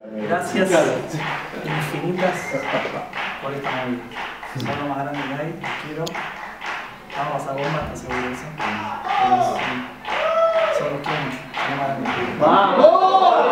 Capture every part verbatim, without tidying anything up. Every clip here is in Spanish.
Gracias infinitas por esta movida. Son lo más grande que hay, los quiero. Vamos a pasar bomba, hasta seguro de eso. Son los quiero mucho. Son lo más grande que hay. ¡Vamos!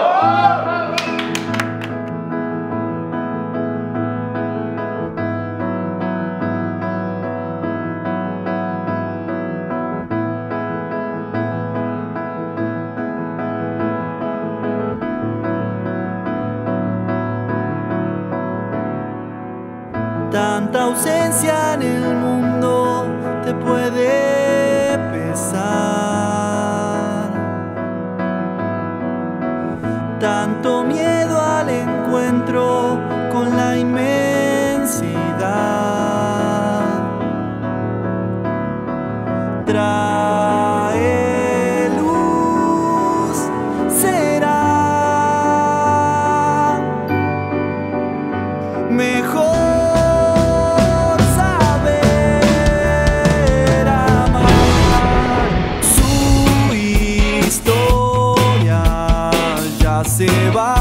Tanta ausencia en el mundo te puede pesar. Tanto miedo al encuentro con la inmensidad. Trae luz, será mejor. Se va.